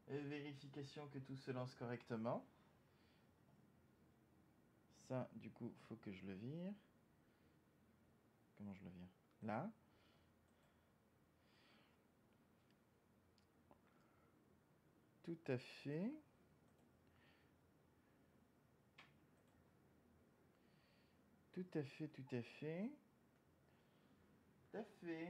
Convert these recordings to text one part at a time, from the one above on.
Vérification que tout se lance correctement. Ça, du coup, faut que je le vire. Comment je le vire? Là. Tout à fait. Tout à fait, tout à fait. Tout à fait.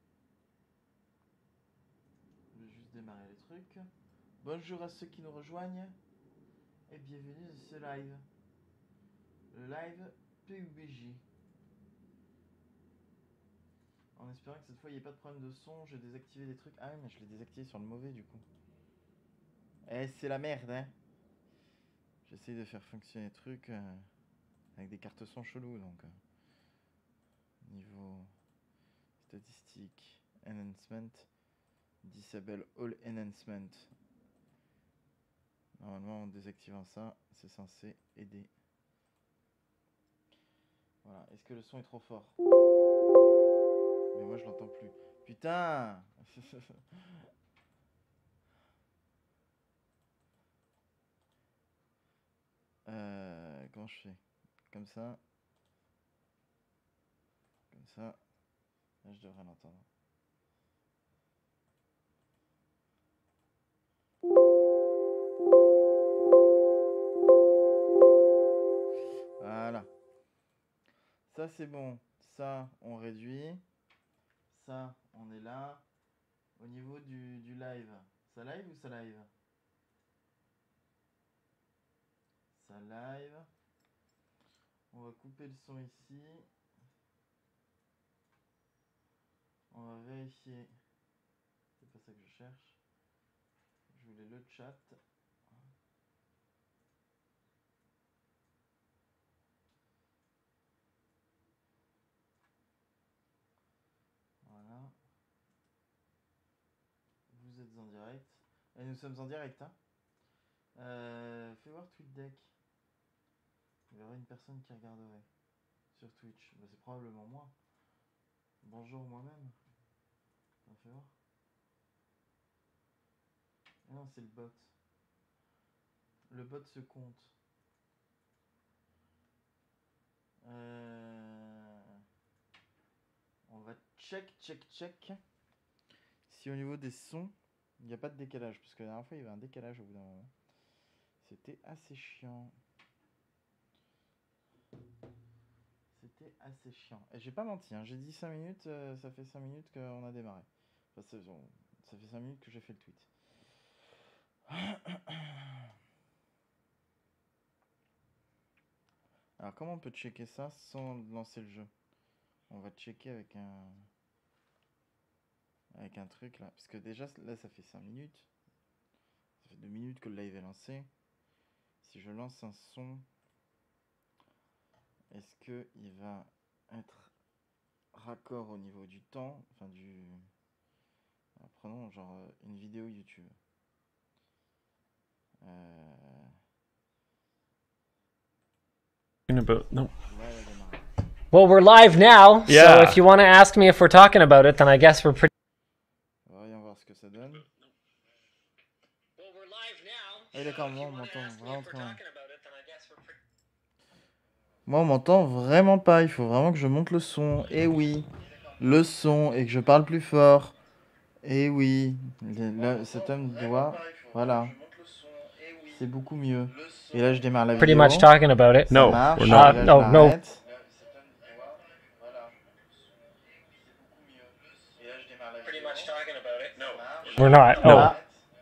Je vais juste démarrer les trucs. Bonjour à ceux qui nous rejoignent. Et bienvenue dans ce live. Le live PUBG. En espérant que cette fois il n'y ait pas de problème de son, j'ai désactivé des trucs. Ah oui, mais je l'ai désactivé sur le mauvais du coup. Eh, c'est la merde, hein. J'essaye de faire fonctionner les trucs avec des cartes son chelous, donc. Niveau statistique, enhancement, disable all enhancement. Normalement, en désactivant ça, c'est censé aider. Voilà. Est-ce que le son est trop fort? Mais moi, je l'entends plus. Putain. Comment je fais? Comme ça. Comme ça. Là, je devrais l'entendre. Voilà. Ça, c'est bon. Ça, on réduit. Ça, on est là. Au niveau du live. Ça live ou ça live? Ça live. On va couper le son ici. On va vérifier. C'est pas ça que je cherche. Je voulais le chat. Voilà. Vous êtes en direct. Et nous sommes en direct, hein. Fais voir TweetDeck. Il y aura une personne qui regarderait sur Twitch. Bah, c'est probablement moi. Bonjour moi-même. Fais voir. Ah non, c'est le bot. Le bot se compte. On va check. Si au niveau des sons, il n'y a pas de décalage. Parce que la dernière fois, il y avait un décalage au bout d'un moment. C'était assez chiant. Et j'ai pas menti, hein. J'ai dit 5 minutes, ça fait 5 minutes qu'on a démarré. Enfin, ça fait 5 minutes que j'ai fait le tweet. Alors, comment on peut checker ça sans lancer le jeu? On va checker avec un truc là. Parce que déjà, là, ça fait 5 minutes. Ça fait 2 minutes que le live est lancé. Si je lance un son, est-ce qu'il va être raccord au niveau du temps? Enfin, Alors, prenons genre une vidéo YouTube. About no. Well, we're live now, Yeah. so if you want to ask me if we're talking about it, then I guess we're pretty. Voyons voir ce que ça donne. Well, we're live now. Ah, d'accord, moi on m'entend vraiment très loin. Moi on m'entend vraiment pas, il faut vraiment que je monte le son. Et oui, le son et que je parle plus fort. Et oui, cet homme doit. Voilà. C'est beaucoup mieux. Et là je démarre la vidéo. Pretty much talking about it. No, marche, we're not. et là, je No. l'arrête. We're not. No. Oh.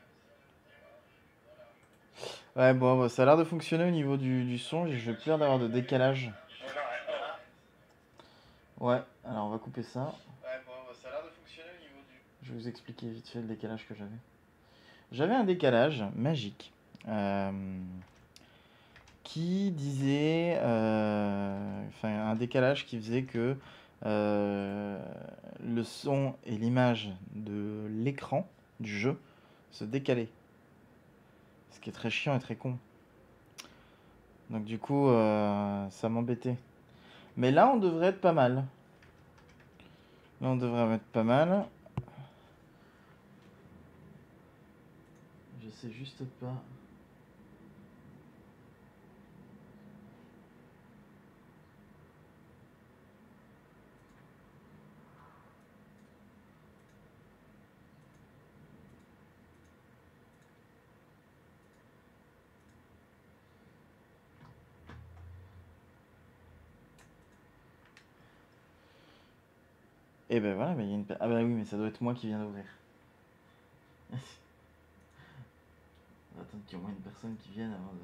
Ouais, bon, ça a l'air de fonctionner au niveau du son. Je vais plus avoir de décalage. Ouais, alors on va couper ça. Je vais vous expliquer vite fait le décalage que j'avais. J'avais un décalage magique qui disait, enfin un décalage qui faisait que le son et l'image de l'écran du jeu se décalaient. Ce qui est très chiant et très con. Donc du coup, ça m'embêtait. Mais là, on devrait être pas mal. Je sais juste pas. Et ben voilà, mais il y a une... Ah bah oui, mais ça doit être moi qui viens d'ouvrir. Attends qu'il y ait au moins une personne qui vienne avant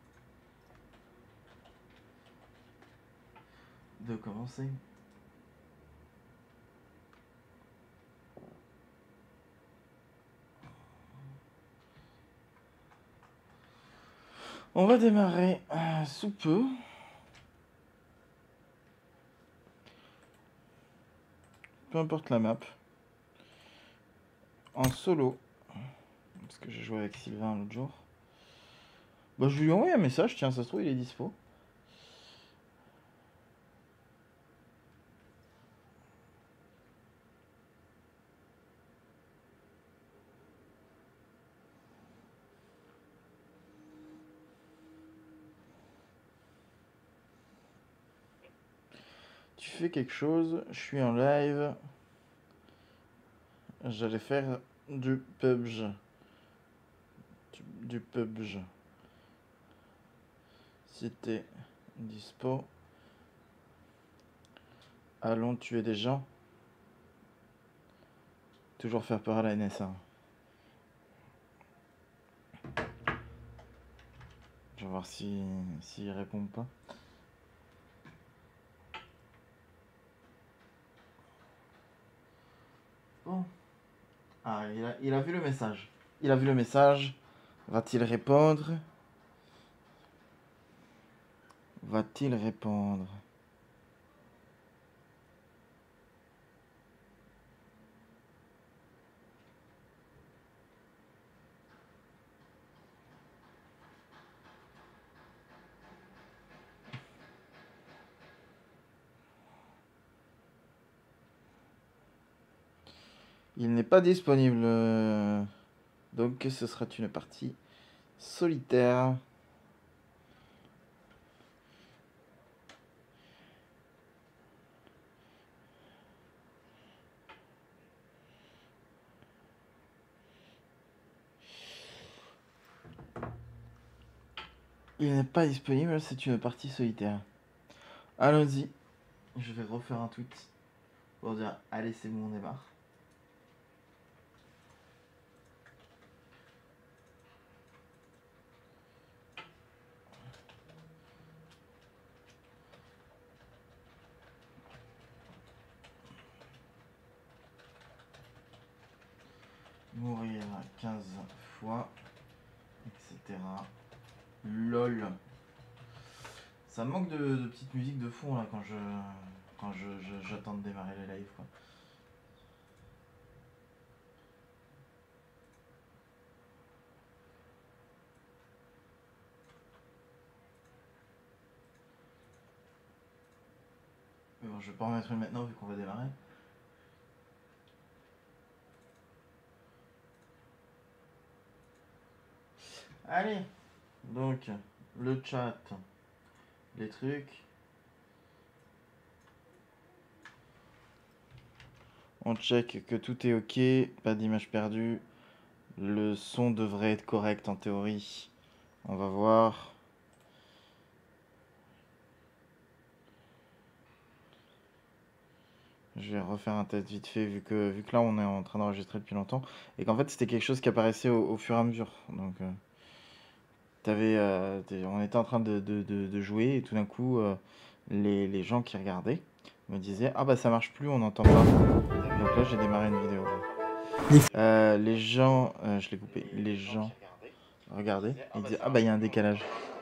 de commencer. On va démarrer sous peu. Peu importe la map. En solo. Parce que j'ai joué avec Sylvain l'autre jour. Bah je lui ai envoyé un message, tiens, ça se trouve il est dispo. Tu fais quelque chose, je suis en live. J'allais faire du PUBG. Du PUBG. Si t'es dispo. Allons tuer des gens. Toujours faire peur à la NSA. Je vais voir s'il répond pas. Bon. Ah, il a vu le message. Il a vu le message. Va-t-il répondre? Va-t-il répondre? Il n'est pas disponible. Donc ce sera une partie solitaire. Il n'est pas disponible, c'est une partie solitaire. Allons-y. Je vais refaire un tweet pour dire allez c'est bon on démarre. Mourir 15 fois, etc. LOL. Ça manque de petite musique de fond là quand j'attends de démarrer les lives quoi. Mais bon, je vais pas en mettre une maintenant vu qu'on va démarrer. Allez, donc le chat, les trucs. On check que tout est ok, pas d'image perdue. Le son devrait être correct en théorie. On va voir. Je vais refaire un test vite fait vu que là on est en train d'enregistrer depuis longtemps. Et qu'en fait c'était quelque chose qui apparaissait au fur et à mesure. Donc on était en train de jouer et tout d'un coup les gens qui regardaient me disaient ah bah ça marche plus, on n'entend pas. Donc là j'ai démarré une vidéo. Les gens, je l'ai coupé, les gens regardaient et disaient ah bah il y a un décalage.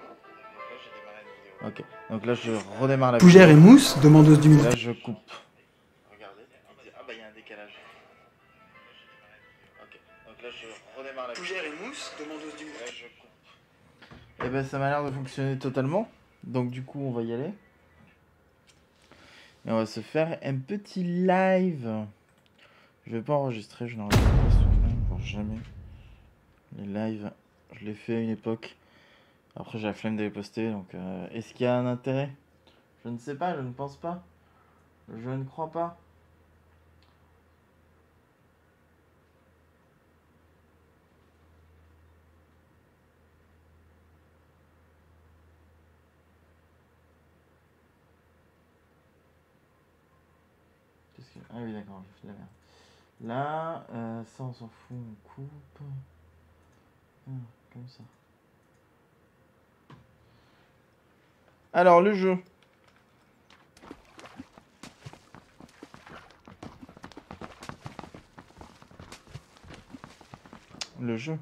Ok, donc là je redémarre la vidéo. Fougère et Mousse, demandeuse du micro. Là je coupe. Regardez, il dit ah bah il y a un décalage. Ok, donc là je redémarre la vidéo. Fougère et Mousse, demandeuse du micro. Là je coupe. Et ben ça m'a l'air de fonctionner totalement. Donc du coup on va y aller. Et on va se faire un petit live. Je vais pas enregistrer, je n'enregistre pas sur live, voire jamais. Les lives, je l'ai fait à une époque. Après, j'ai la flemme de les poster, donc est-ce qu'il y a un intérêt? Je ne sais pas, je ne pense pas. Je ne crois pas. Ah oui, d'accord, j'ai fait de la merde. Là, ça on s'en fout, on coupe. Comme ça. Alors, le jeu. Le jeu.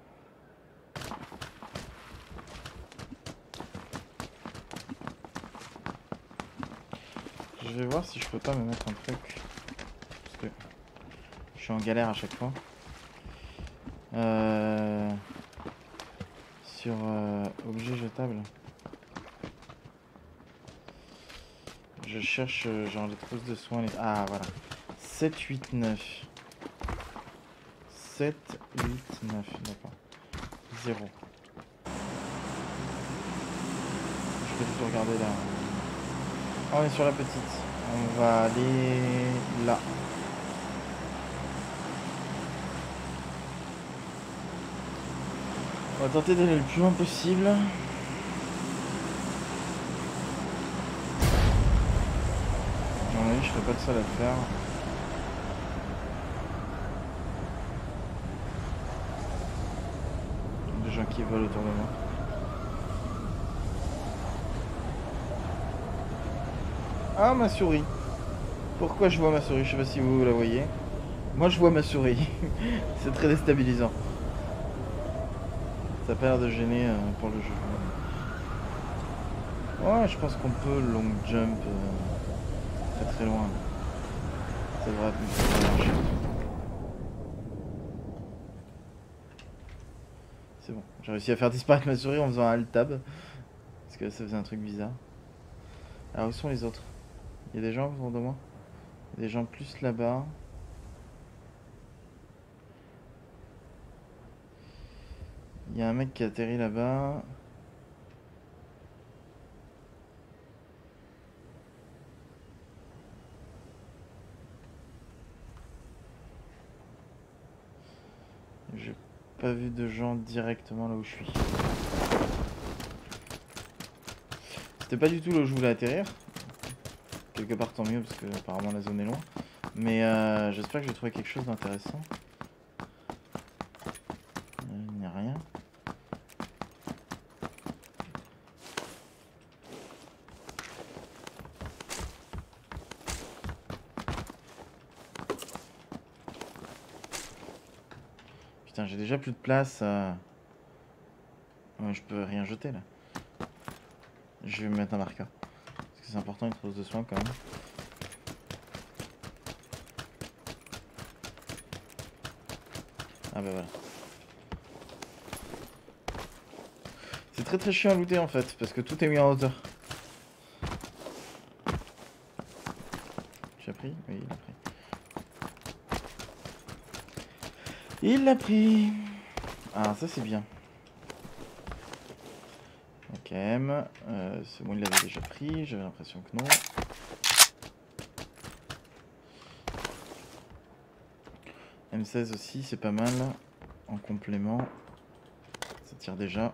Je vais voir si je peux pas me mettre un truc. Parce que je suis en galère à chaque fois. Sur objet jetable. Je cherche genre les trousses de soins. Ah voilà. 7, 8, 9. 7, 8, 9. D'accord. 0. Je vais tout regarder là. Ah, on est sur la petite. On va aller là. On va tenter d'aller le plus loin possible. Non, je serai pas le seul à le faire. Des gens qui volent autour de moi. Ah, ma souris. Pourquoi je vois ma souris? Je sais pas si vous la voyez. Moi, je vois ma souris. C'est très déstabilisant. Ça a pas l'air de gêner pour le jeu. Ouais, je pense qu'on peut long jump très très loin. Ça devrait marcher. C'est bon. J'ai réussi à faire disparaître ma souris en faisant un alt tab. Parce que ça faisait un truc bizarre. Alors, où sont les autres? Il y a des gens autour de moi? Il y a des gens plus là-bas. Il y a un mec qui a atterri là-bas. J'ai pas vu de gens directement là où je suis. C'était pas du tout là où je voulais atterrir. Quelque part tant mieux parce que apparemment la zone est loin. Mais j'espère que j'ai trouvé quelque chose d'intéressant. Il n'y a rien. Putain, j'ai déjà plus de place. Ouais, je peux rien jeter là. Je vais me mettre un marqueur. Parce que c'est important, une trousse de soins quand même. Ah bah voilà. C'est très très chiant à looter en fait, parce que tout est mis en hauteur. Tu as pris? Oui, il a pris. Il l'a pris. Ah, ça c'est bien. Ok, c'est bon, il l'avait déjà pris, j'avais l'impression que non. M16 aussi, c'est pas mal. En complément, ça tire déjà.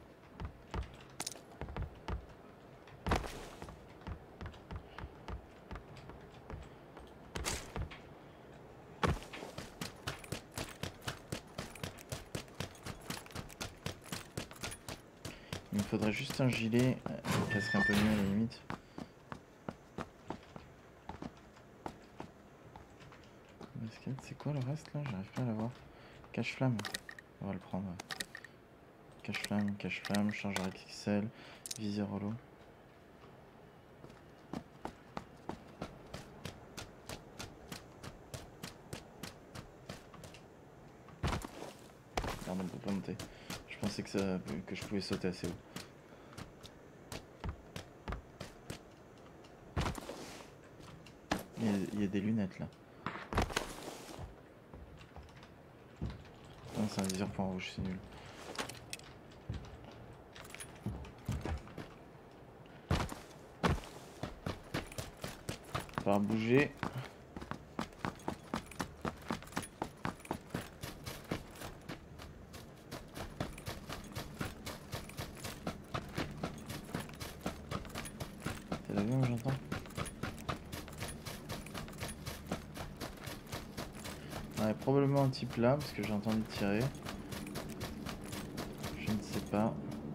Il me faudrait juste un gilet, qui serait un peu mieux à la limite. C'est quoi le reste là? J'arrive pas à l'avoir. Cache-flamme. On va le prendre. Cache-flamme, chargeur XXL, viseur holo. Pardon, on peut pas monter. Je pensais que je pouvais sauter assez haut. Il y a des lunettes là. Non, c'est un viseur point rouge, c'est nul. Faire bouger. C'est l'avion que j'entends. Ouais, probablement un type là parce que j'ai entendu tirer. Je ne sais pas.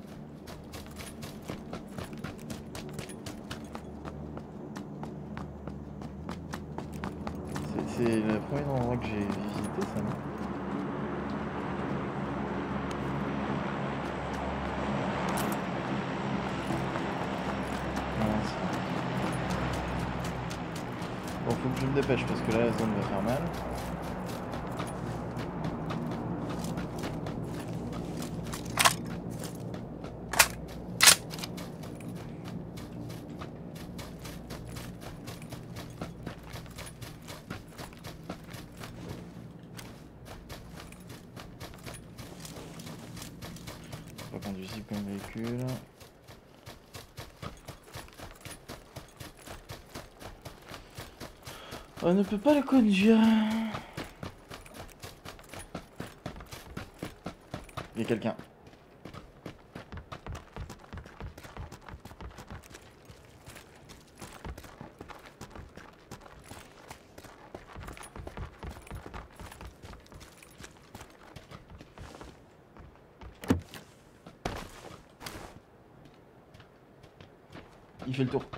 C'est le premier endroit que j'ai visité, ça, non? Non, bon, faut que je me dépêche parce que là, la zone va faire mal. Pas conduisible comme véhicule. On ne peut pas le conduire. Il y a quelqu'un. Il fait le tour.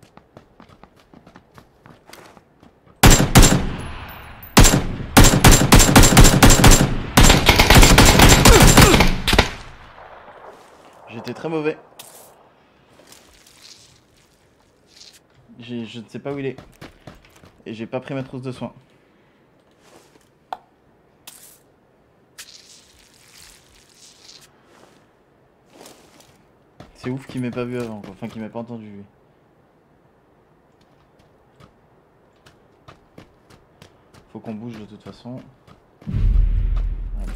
J'étais très mauvais. Je ne sais pas où il est. Et j'ai pas pris ma trousse de soins. C'est ouf qu'il m'ait pas vu avant, quoi. Enfin qu'il m'ait pas entendu lui. Faut qu'on bouge de toute façon. Allez.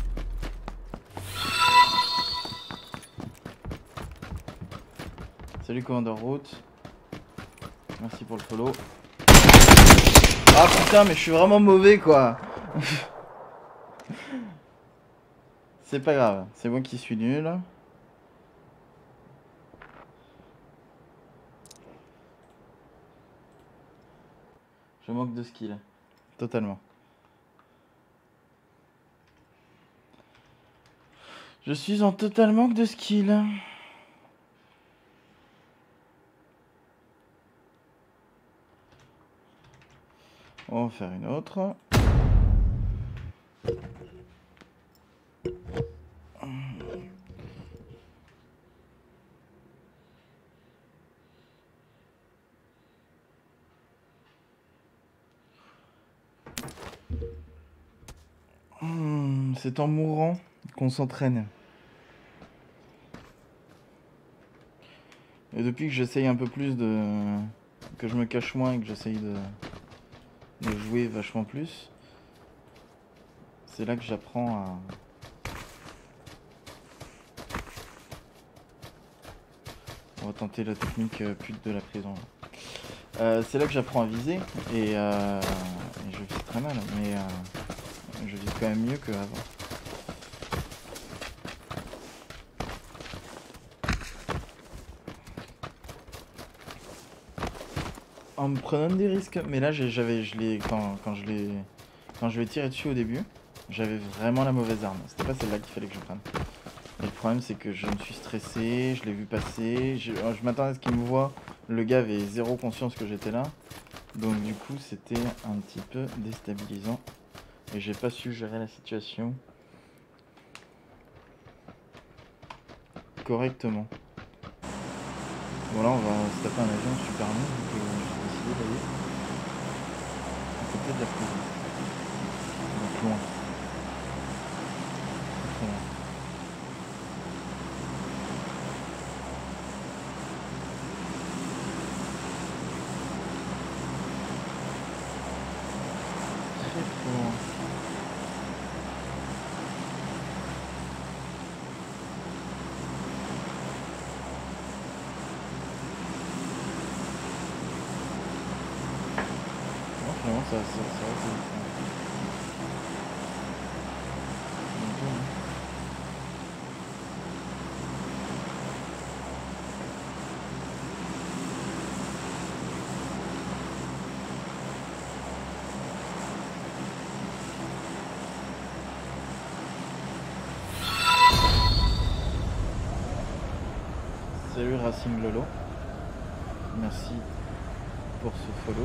Salut commandeur route. Merci pour le follow. Ah putain mais je suis vraiment mauvais quoi. C'est pas grave, c'est moi qui suis nul. Je manque de skill. Totalement. Je suis en total manque de skill. On va en faire une autre. C'est en mourant qu'on s'entraîne. Et depuis que j'essaye un peu plus de... que je me cache moins et que j'essaye de jouer vachement plus, c'est là que j'apprends à... On va tenter la technique pute de la prison. C'est là que j'apprends à viser et je vise très mal, mais je vise quand même mieux qu'avant. En me prenant des risques, mais là quand je l'ai tiré dessus au début, j'avais vraiment la mauvaise arme. C'était pas celle-là qu'il fallait que je prenne. Et le problème c'est que je me suis stressé, je l'ai vu passer, je m'attendais à ce qu'il me voie. Le gars avait zéro conscience que j'étais là, donc du coup c'était un petit peu déstabilisant et j'ai pas su gérer la situation correctement. Bon là on va se taper un avion super long, donc j'ai décidé d'aller à côté de la prison. Donc loin. Très loin. Très loin. ça va être vite, hein. Salut Racing Lolo, merci pour ce follow.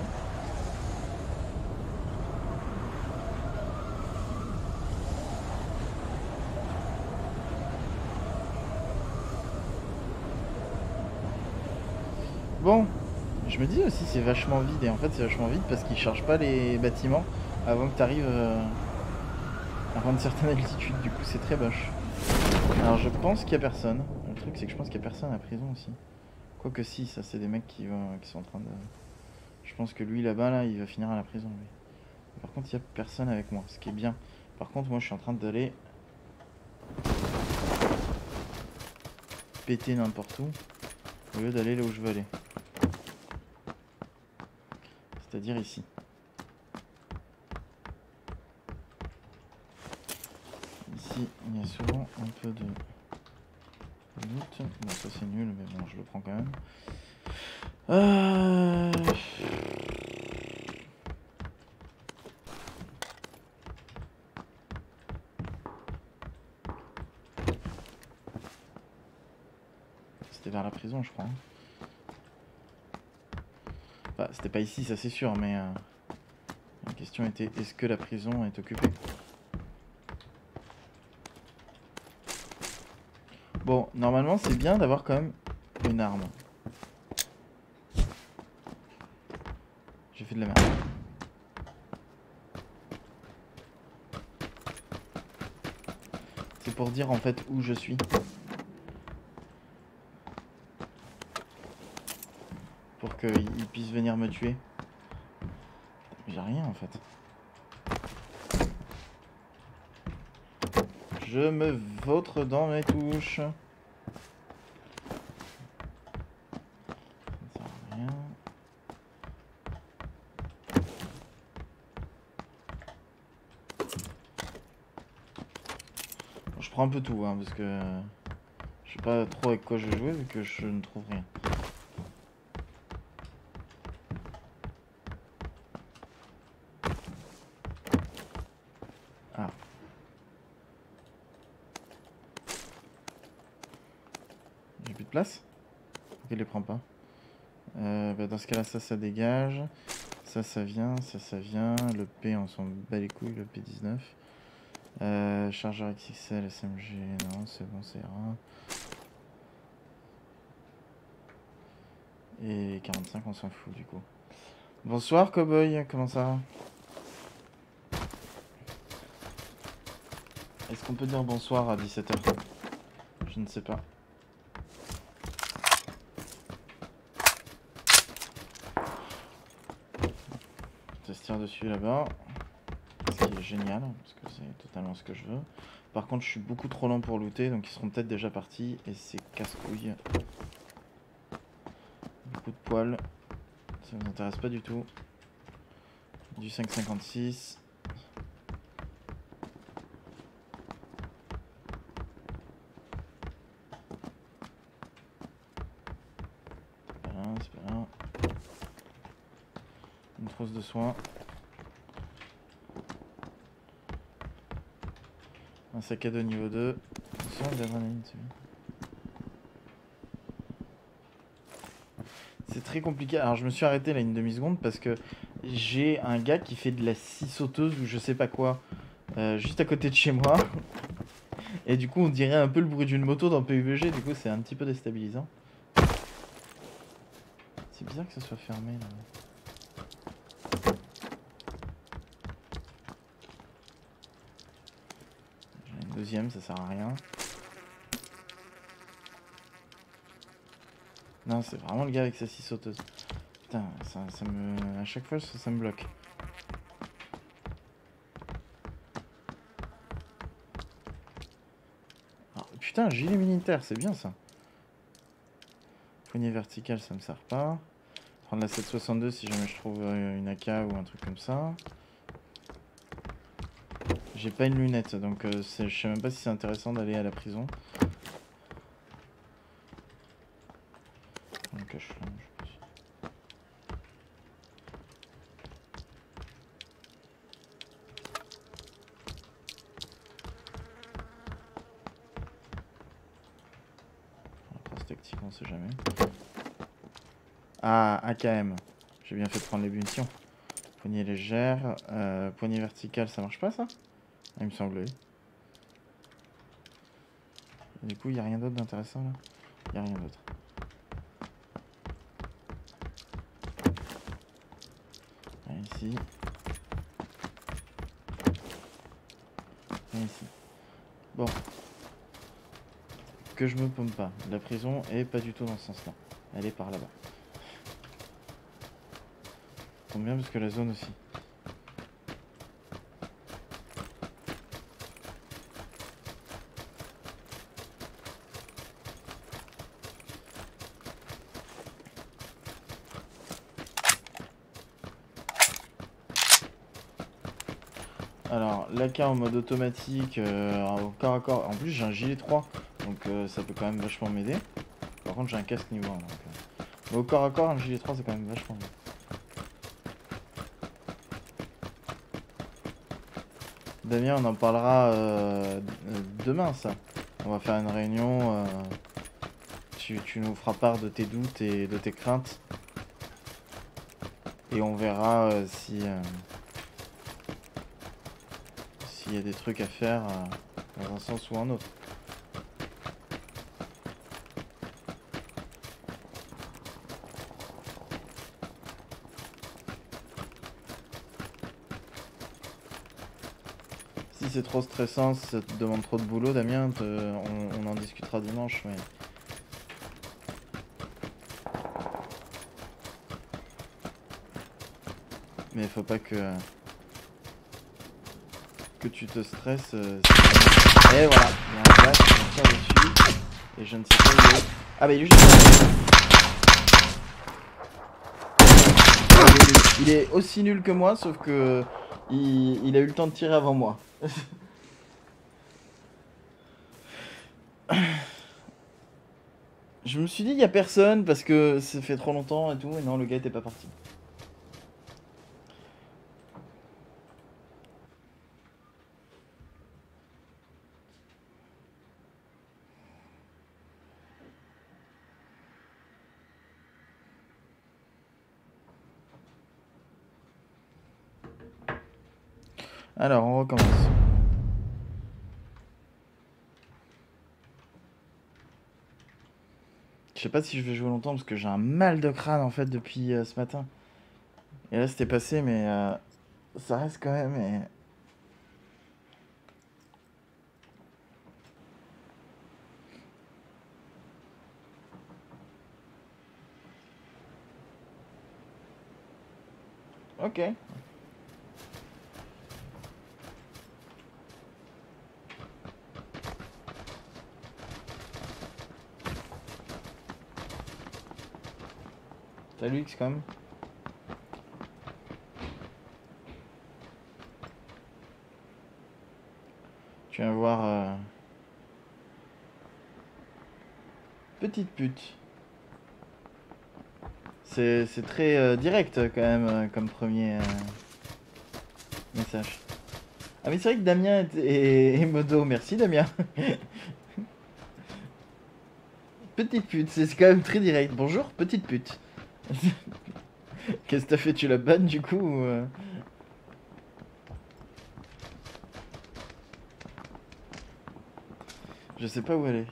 Bon, je me dis aussi c'est vachement vide et en fait c'est vachement vide parce qu'ils chargent pas les bâtiments avant que tu arrives à une certaine altitude, du coup c'est très moche. Alors je pense qu'il y a personne. Le truc c'est que je pense qu'il y a personne à la prison aussi. Quoique si, ça c'est des mecs qui sont en train de... Je pense que lui là-bas là il va finir à la prison lui. Par contre il y a personne avec moi, ce qui est bien. Par contre moi je suis en train d'aller péter n'importe où au lieu d'aller là où je veux aller. C'est-à-dire ici. Ici il y a souvent un peu de loot. Bon ça c'est nul mais bon je le prends quand même. C'était vers la prison je crois. Enfin, c'était pas ici ça c'est sûr mais la question était est-ce que la prison est occupée? Bon, normalement c'est bien d'avoir quand même une arme. J'ai fait de la merde. C'est pour dire en fait où je suis. Pour qu'ils puissent venir me tuer. J'ai rien en fait. Je me vautre dans mes touches. Ça ne sert à rien. Bon, je prends un peu tout hein, parce que je sais pas trop avec quoi je vais jouer vu que je ne trouve rien. Ah. J'ai plus de place? Pourquoi il les prend pas? Bah dans ce cas là ça dégage. Ça vient, ça vient. Le P on s'en bat les couilles, le P19. Chargeur XXL, SMG, non c'est bon c'est rare. Et 45 on s'en fout du coup. Bonsoir Cowboy, comment ça va? Est-ce qu'on peut dire bonsoir à 17 h? Je ne sais pas. Ça se tire dessus là-bas. Ce qui est génial, parce que c'est totalement ce que je veux. Par contre je suis beaucoup trop lent pour looter, donc ils seront peut-être déjà partis, et c'est casse-couille. Beaucoup de poils. Ça ne m'intéresse pas du tout. Du 5,56. C'est pas là. Une trousse de soins. Un sac à dos niveau 2. Soin d'adrénaline, c'est bien. C'est très compliqué. Alors je me suis arrêté là une demi-seconde parce que j'ai un gars qui fait de la scie sauteuse ou je sais pas quoi juste à côté de chez moi. Et du coup on dirait un peu le bruit d'une moto dans PUBG, du coup c'est un petit peu déstabilisant. C'est bizarre que ça soit fermé là. J'en ai une deuxième, ça sert à rien. Non, c'est vraiment le gars avec sa scie sauteuse. Putain, ça me... à chaque fois ça me bloque. Oh, putain, gilet militaire, c'est bien ça. Poignée verticale, ça me sert pas. prendre la 762 si jamais je trouve une AK ou un truc comme ça. J'ai pas une lunette, donc je sais même pas si c'est intéressant d'aller à la prison. Un cache-flamme, je pense. Après, tactique, on sait jamais. Ah, AKM. J'ai bien fait de prendre les munitions. Poignée légère. Poignée verticale, ça marche pas ça? Ah, il me semblait. Du coup, il n'y a rien d'autre d'intéressant là? Il n'y a rien d'autre. Ah, ici. Et ici. Bon. Que je me paume pas. La prison est pas du tout dans ce sens-là. Elle est par là-bas. Tombe bien parce que la zone aussi. Alors, l'AK en mode automatique, au corps à corps. En plus, j'ai un gilet 3, donc ça peut quand même vachement m'aider. Par contre, j'ai un casque niveau 1. Donc, mais au corps à corps, un gilet 3, c'est quand même vachement bien. Damien, on en parlera demain, ça. On va faire une réunion. Tu nous feras part de tes doutes et de tes craintes. Et on verra s'il y a des trucs à faire dans un sens ou un autre. Si c'est trop stressant, si ça te demande trop de boulot, Damien, on en discutera dimanche, mais faut pas que tu te stresses. Et voilà, il y a un flash, je tire dessus, et je ne sais pas où il est. Ah bah il est juste là. Il est aussi nul que moi, sauf que il a eu le temps de tirer avant moi. Je me suis dit il y a personne parce que ça fait trop longtemps et tout, et non, le gars était pas parti. Alors, on recommence. Je sais pas si je vais jouer longtemps parce que j'ai un mal de crâne en fait depuis ce matin. Et là c'était passé, mais ça reste quand même. Ok. Salut XCOM. Tu viens voir petite pute. C'est très direct quand même comme premier message. Ah mais c'est vrai que Damien est modo. Merci Damien. Petite pute, c'est quand même très direct. Bonjour petite pute. Qu'est-ce que t'as fait? Tu la bannes du coup ou Je sais pas où elle est.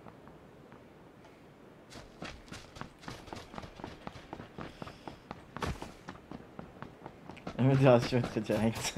La modération est très directe.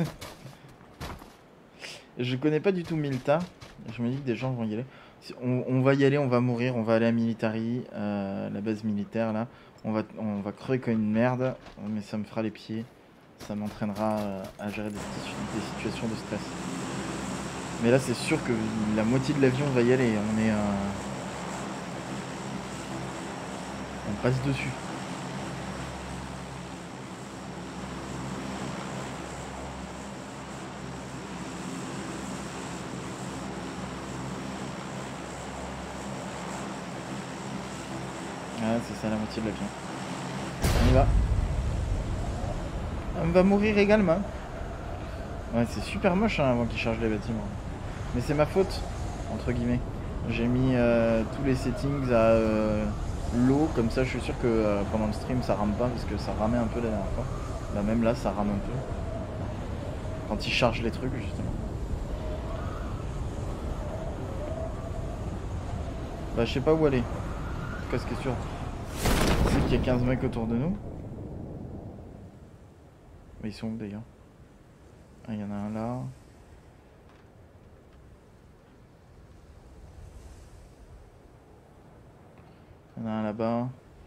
Je connais pas du tout Milta. Je me dis que des gens vont y aller. On va y aller, on va mourir, on va aller à Military, la base militaire là. On va crever comme une merde, mais ça me fera les pieds. Ça m'entraînera à gérer des situations de stress. Mais là c'est sûr que la moitié de l'avion va y aller. On passe dessus. Ouais, c'est ça la moitié de l'avion. On y va. On va mourir également. Ouais, c'est super moche hein, avant qu'ils chargent les bâtiments. Mais c'est ma faute, entre guillemets. J'ai mis tous les settings à low, comme ça je suis sûr que pendant le stream ça rame pas, parce que ça ramait un peu la dernière fois. Bah même là ça rame un peu. Quand ils chargent les trucs justement. Bah je sais pas où aller. En tout cas ce qui est sûr, c'est qu'il y a 15 mecs autour de nous. Mais ils sont où d'ailleurs? Ah, il y en a un là. Il y en a un là-bas.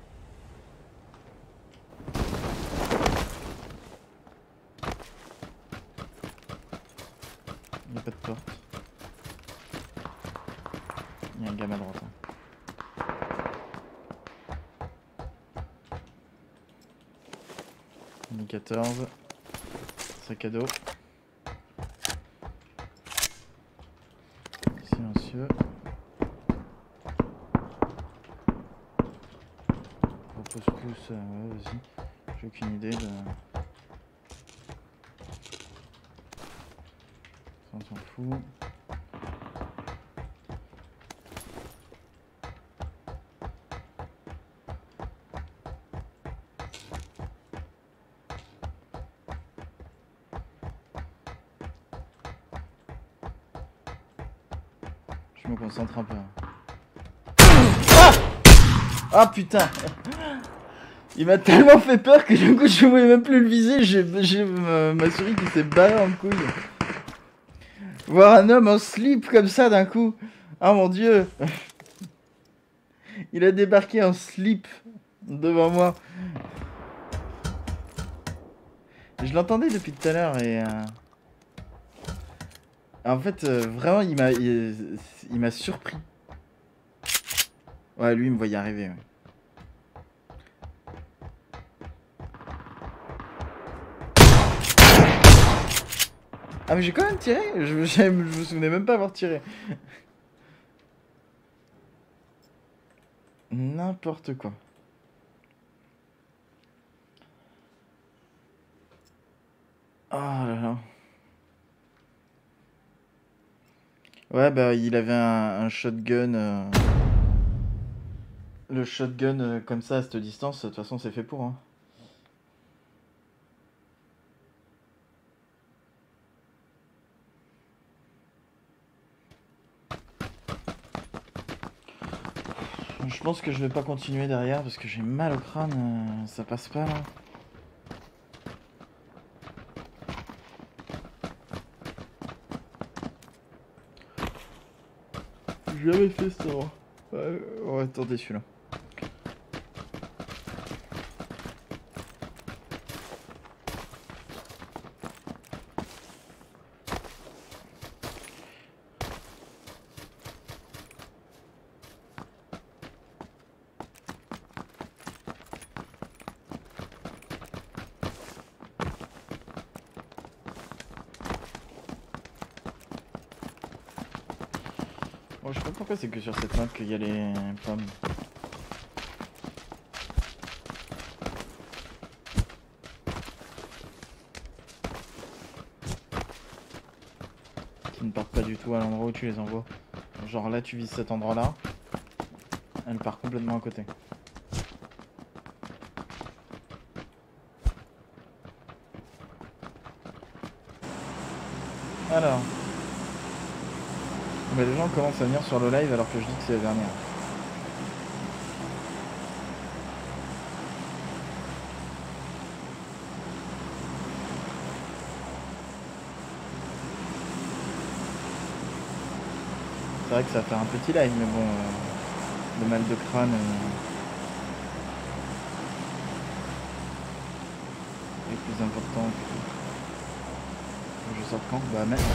Il n'y a pas de porte. Il y a un gamin à droite. Hein. 14. Sac à dos. Silencieux. Pouce, ouais, vas-y. J'ai aucune idée de. Ça, on s'en fout. Je me concentre un peu. Ah, ah putain. Il m'a tellement fait peur que du coup je pouvais même plus le viser. J'ai ma souris qui s'est barrée en couille. Voir un homme en slip comme ça d'un coup. Ah mon dieu. Il a débarqué en slip devant moi. Je l'entendais depuis tout à l'heure et... En fait, vraiment, il m'a surpris. Ouais, lui, il me voyait arriver. Ouais. Ah, mais j'ai quand même tiré. Je me souvenais même pas avoir tiré. N'importe quoi. Oh là là. Ouais, bah, il avait un shotgun. Le shotgun comme ça à cette distance, de toute façon, c'est fait pour. Hein. Je pense que je vais pas continuer derrière parce que j'ai mal au crâne, ça passe pas là. J'ai jamais fait ça. Ouais, attendez celui-là. Bon, je sais pas pourquoi c'est que sur cette map qu'il y a les pommes. Qui ne partent pas du tout à l'endroit où tu les envoies. Genre là tu vises cet endroit là, elle part complètement à côté. Alors. Mais les gens commencent à venir sur le live alors que je dis que c'est la dernière. C'est vrai que ça va faire un petit live, mais bon, le mal de crâne est plus important que je sors quand? Bah même.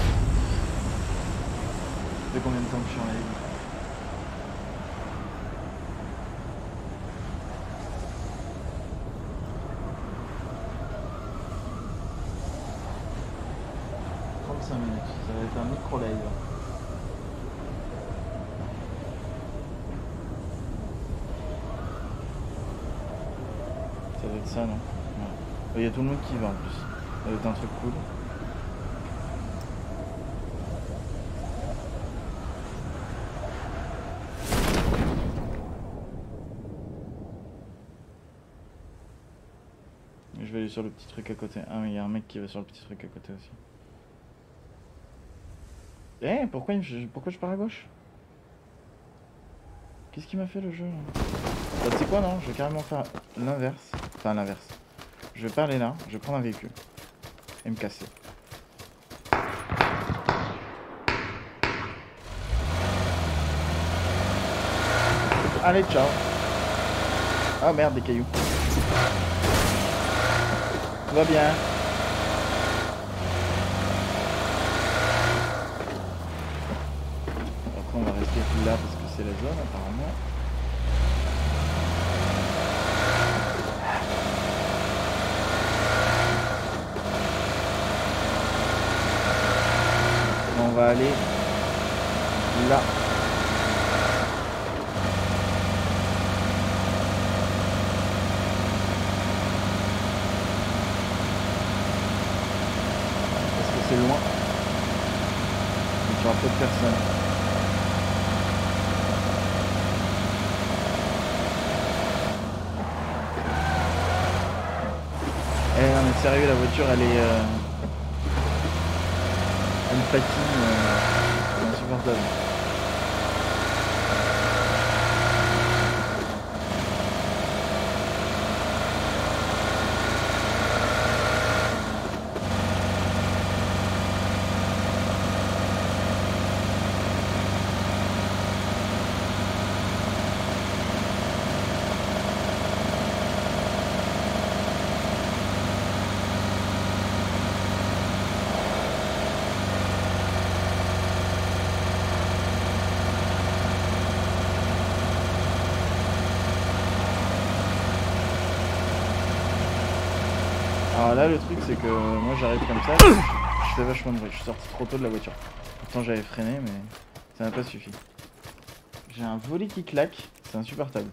Ça fait combien de temps que je suis en live? Minutes, ça va être un micro live. ça, non. Il y a tout le monde qui va en plus. Ça doit être un truc cool. Je vais aller sur le petit truc à côté. Ah mais il y a un mec qui va sur le petit truc à côté aussi. Eh, pourquoi je pars à gauche? Qu'est-ce qu'il m'a fait le jeu là? Bah, tu sais quoi, non, je vais carrément faire l'inverse. Enfin l'inverse. Je vais pas aller là, je vais prendre un véhicule. Et me casser. Allez, ciao. Ah merde, des cailloux. Tout va bien. Après on va rester là parce que c'est la zone apparemment. On va aller là. Parce que c'est loin. Donc il y aura peu de personnes. Eh non mais sérieux, la voiture elle est... elle patine, c'est insupportable. Alors là le truc c'est que moi j'arrive comme ça, je fais vachement de bruit, je suis sorti trop tôt de la voiture. Pourtant j'avais freiné mais ça n'a pas suffi. J'ai un volet qui claque, c'est insupportable.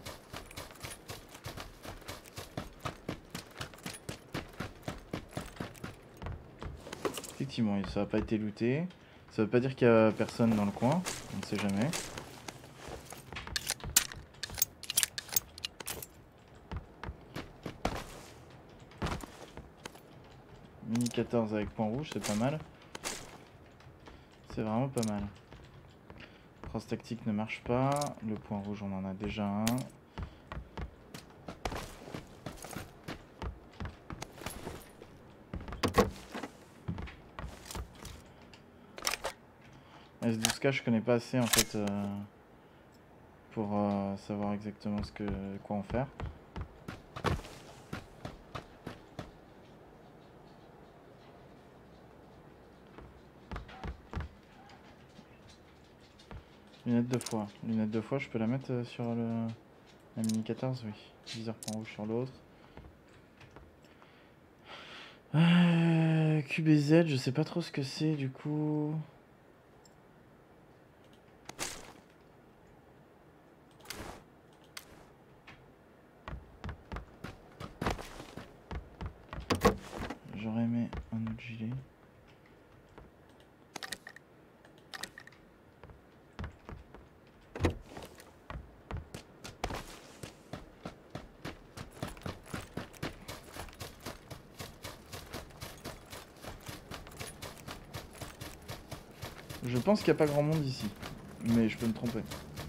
Effectivement ça n'a pas été looté, ça veut pas dire qu'il y a personne dans le coin, on ne sait jamais. Mini 14 avec point rouge, c'est pas mal. C'est vraiment pas mal. Cross tactique ne marche pas. Le point rouge, on en a déjà un. S12K, je connais pas assez en fait pour savoir exactement quoi en faire. Lunette de fois, je peux la mettre sur la mini 14, oui. Viseur point rouge sur l'autre. QBZ, je sais pas trop ce que c'est du coup. J'aurais aimé un autre gilet. Je pense qu'il n'y a pas grand monde ici, mais je peux me tromper.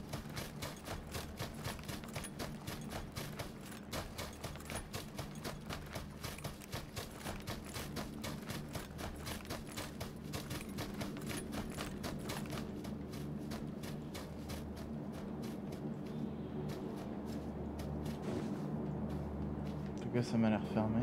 En tout cas, ça m'a l'air fermé.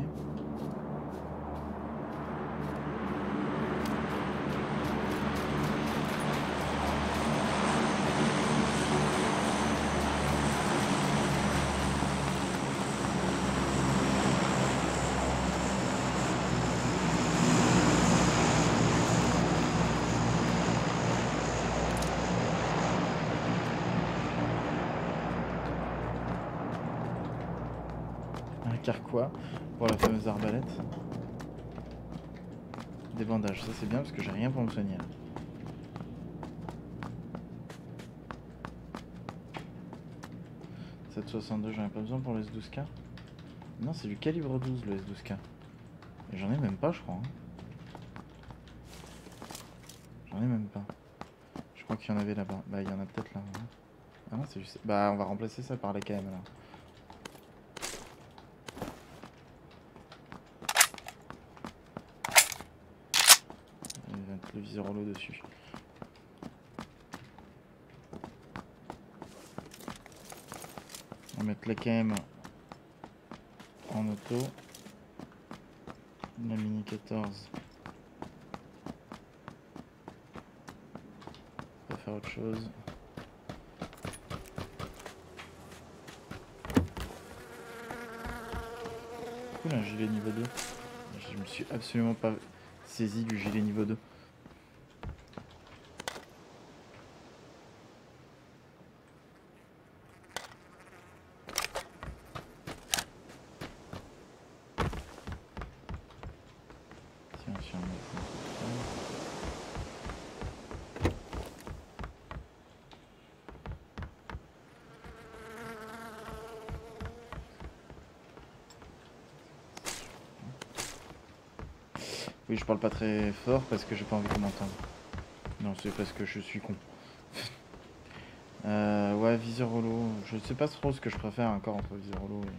carquois pour la fameuse arbalète. Des bandages, ça c'est bien parce que j'ai rien pour me soigner là. « 7,62, j'en ai pas besoin pour le S12K. Non, c'est du calibre 12 le S12K. Et j'en ai même pas, je crois. Hein. J'en ai même pas. Je crois qu'il y en avait là-bas. Bah, il y en a peut-être là. Hein. Ah non, c'est juste... Bah, on va remplacer ça par la KM là. Il va mettre le viseur holo dessus. On va mettre la KM en auto. La Mini 14. On va faire autre chose. Cool, un gilet niveau 2. Je me suis absolument pas saisi du gilet niveau 2. Tiens, si on met ça. Oui, je parle pas très fort parce que j'ai pas envie qu'on m'entende. Non, c'est parce que je suis con. Ouais, viseur holo. Je sais pas trop ce que je préfère encore entre viseur holo et...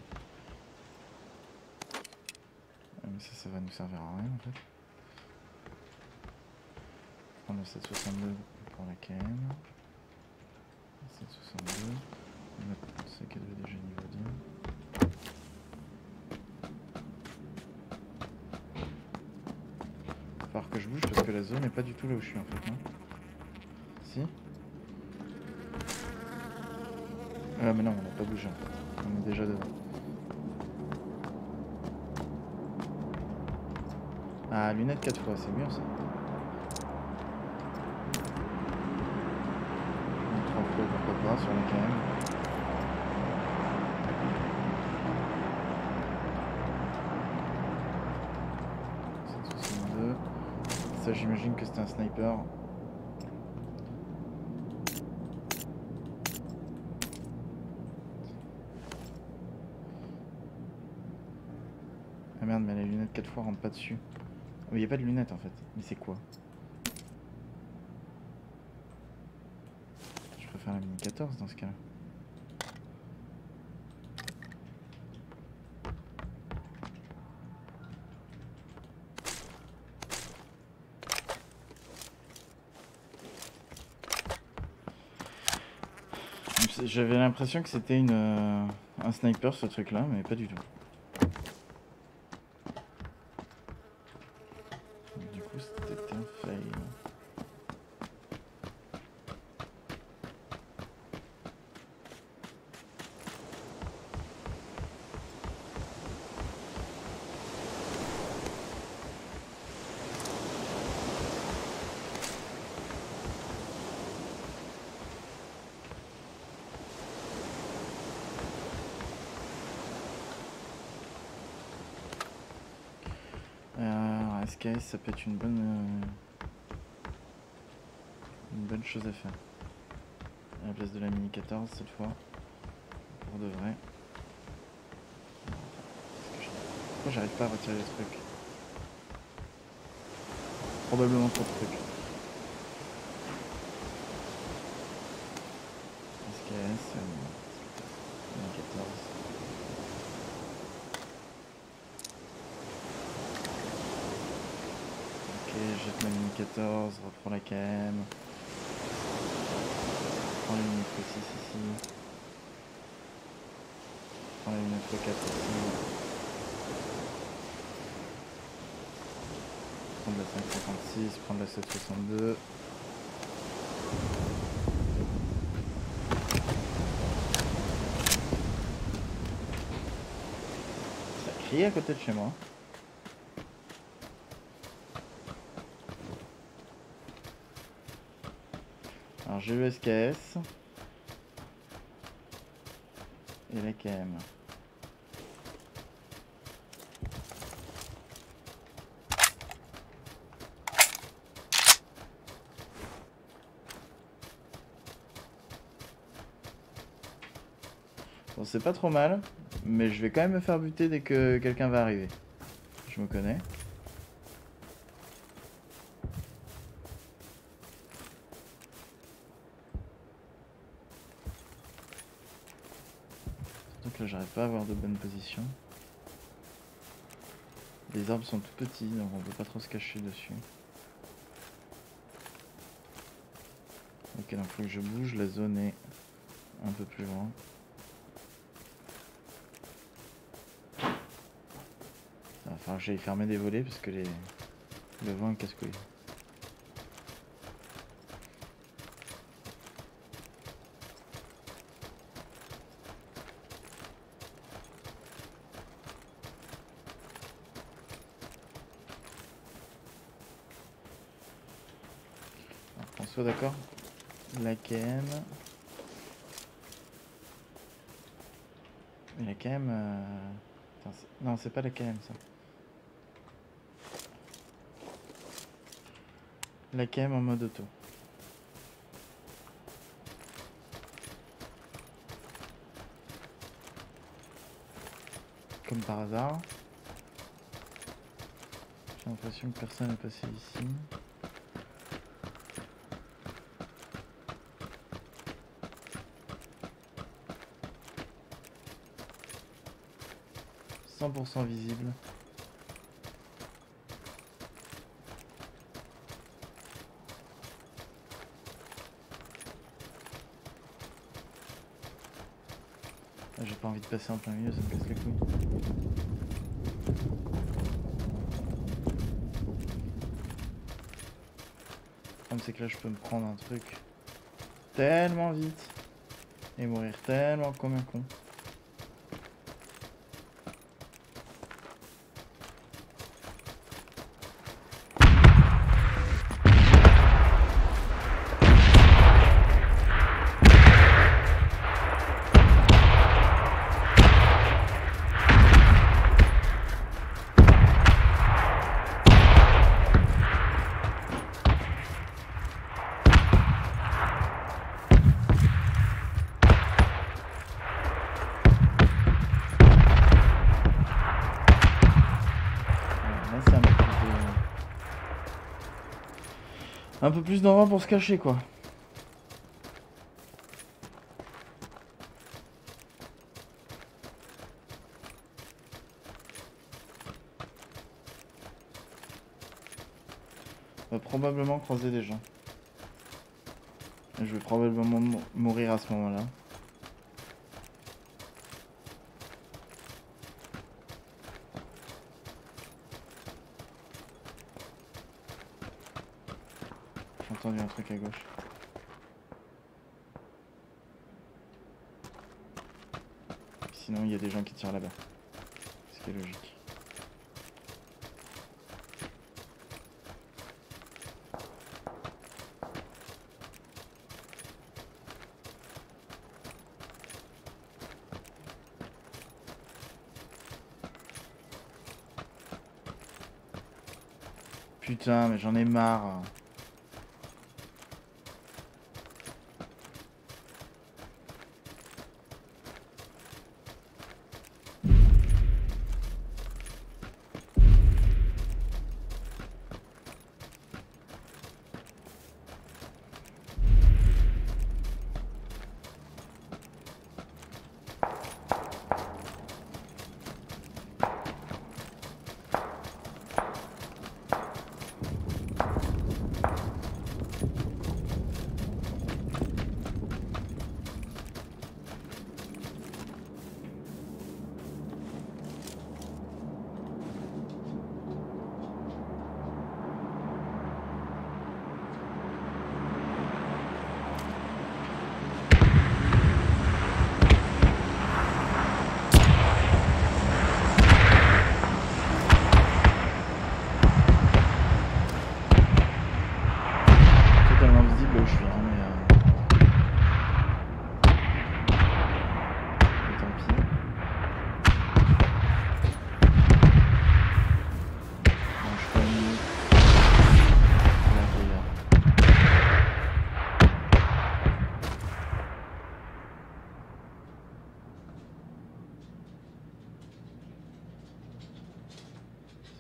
mais ça va nous servir à rien en fait. On a 7,62 pour la KM. 7,62. Notre sac à dos est déjà niveau 2. Il va falloir que je bouge parce que la zone n'est pas du tout là où je suis en fait. Non si. Ah mais non, on n'a pas bougé en fait. On est déjà devant. Ah, lunettes 4 fois, c'est mieux ça. 3 fois, pourquoi pas, sur la KM. Ça, j'imagine que c'est un sniper. Ah merde, mais la lunette 4 fois rentre pas dessus. Il n'y a pas de lunettes en fait. Mais c'est quoi? Je préfère la Mini 14 dans ce cas-là. J'avais l'impression que c'était un sniper ce truc là, mais pas du tout. Du coup c'était un fail. SKS, ça peut être une bonne chose à faire. À la place de la Mini 14 cette fois. Pour de vrai. Pourquoi j'arrive pas à retirer les trucs? Probablement trop de trucs. SKS, Mini 14. Jette ma Mini 14, reprends la KM. Prends la Mini 6 ici. Prends la Mini 4 ici. Prendre la 556, prendre la 762. Ça crie à côté de chez moi. Alors j'ai le SKS et la KM. Bon, c'est pas trop mal, mais je vais quand même me faire buter dès que quelqu'un va arriver. Je me connais. Surtout que là, j'arrive pas à avoir de bonne position. Les arbres sont tout petits, donc on peut pas trop se cacher dessus. Ok, donc faut que je bouge, la zone est un peu plus loin. Il va falloir que j'aille fermer des volets parce que le vent est casse-couille. Alors qu'on soit d'accord, la KM... La KM... Attends, non, c'est pas la KM ça. La KM en mode auto. Comme par hasard. J'ai l'impression que personne n'est passé ici. %% visible. Ah, j'ai pas envie de passer en plein milieu, ça me casse les couilles. Le problème c'est que là je peux me prendre un truc tellement vite et mourir tellement comme un con. Un peu plus d'endroit pour se cacher quoi. On va probablement croiser des gens. Et je vais probablement mourir à ce moment-là. J'ai entendu un truc à gauche. Sinon il y a des gens qui tirent là-bas. Ce qui est logique. Putain, mais j'en ai marre.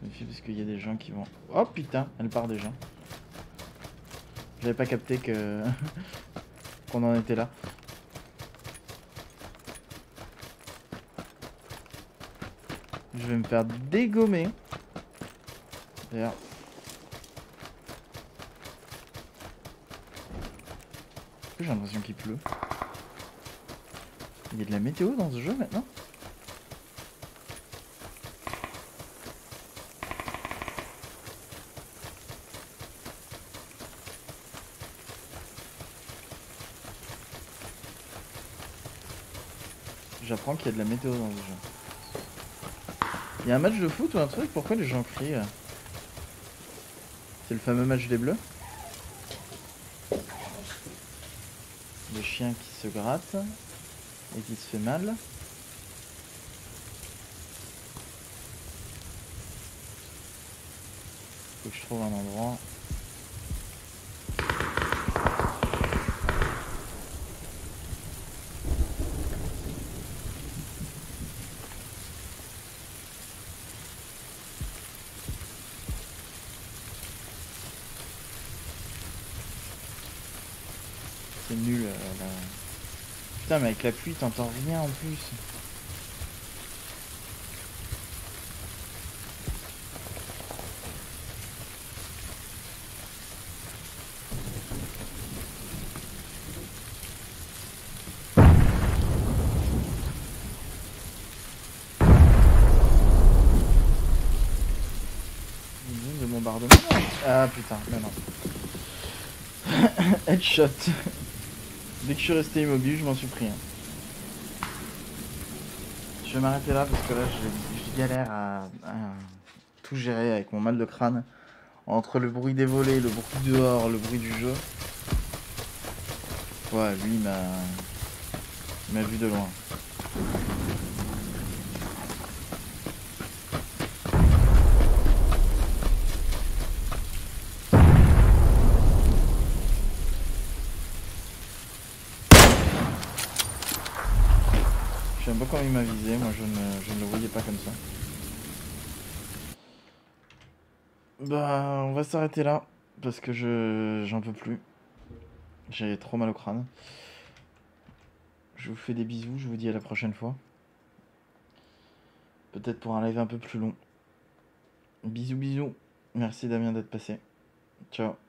me méfie parce qu'il y a des gens qui vont... Oh putain, elle part déjà. J'avais pas capté que... qu'on en était là. Je vais me faire dégommer. D'ailleurs... J'ai l'impression qu'il pleut. Il y a de la météo dans ce jeu maintenant? J'apprends qu'il y a de la météo dans ce jeu. Il y a un match de foot ou un truc? Pourquoi les gens crient? C'est le fameux match des Bleus? Le chien qui se gratte et qui se fait mal. Faut que je trouve un endroit. C'est nul là. Putain mais avec la pluie t'entends rien en plus. De bombardement. Ah putain, mais non. Headshot. Dès que je suis resté immobile, je m'en suis pris. Je vais m'arrêter là parce que là je galère à tout gérer avec mon mal de crâne. Entre le bruit des volets, le bruit dehors, le bruit du jeu. Ouais, lui il m'a vu de loin. Je sais pas comment il m'a visé, moi je ne le voyais pas comme ça. Bah on va s'arrêter là, parce que j'en peux plus. J'ai trop mal au crâne. Je vous fais des bisous, je vous dis à la prochaine fois. Peut-être pour un live un peu plus long. Bisous bisous. Merci Damien d'être passé. Ciao.